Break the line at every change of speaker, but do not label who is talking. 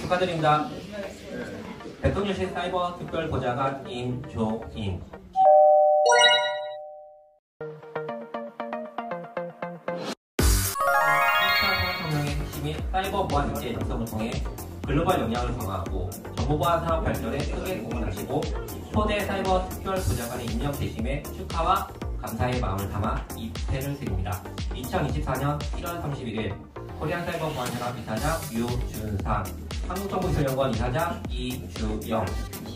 축하드립니다. 대통령실 사이버 특별보좌관 임조인. 산업혁명의 핵심인 사이버 보안 인재 양성을 통해 글로벌 역량을 강화하고 정보보안 산업 발전에 크게 공헌하시고 초대 사이버 특별보좌관에 임명되심에 축하와 감사의 마음을 담아 입회를 드립니다. 2024년 1월 31일 코리안 사이버 보안연합 이사장 유준상, 한국정보기술연구원 이사장 이주영,